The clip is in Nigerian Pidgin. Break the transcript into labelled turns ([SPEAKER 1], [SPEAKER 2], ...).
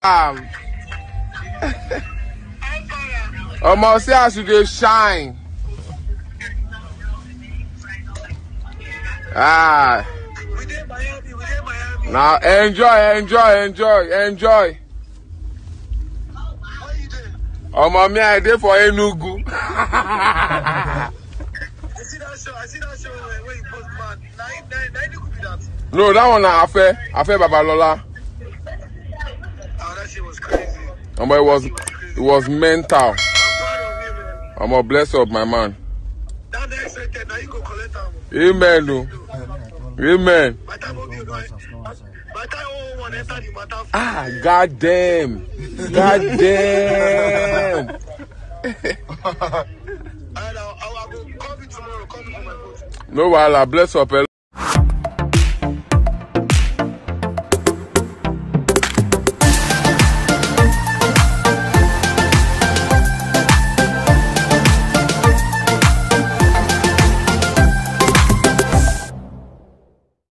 [SPEAKER 1] Almost see as they shine. Now enjoy. Oh, mommy, I did for Enugu.
[SPEAKER 2] I see that show where you post, man.
[SPEAKER 1] No, that one Affair Babalola.
[SPEAKER 2] Oh, that shit was crazy.
[SPEAKER 1] It was mental.
[SPEAKER 2] I'm proud of you, man.
[SPEAKER 1] I'm a bless up, my man.
[SPEAKER 2] That next weekend, now you go collect them.
[SPEAKER 1] Amen, no. Amen.
[SPEAKER 2] By time of you, by time one enter the matter.
[SPEAKER 1] God damn.
[SPEAKER 2] I'll go call you tomorrow. Call me for my boat.
[SPEAKER 1] No, while I bless up.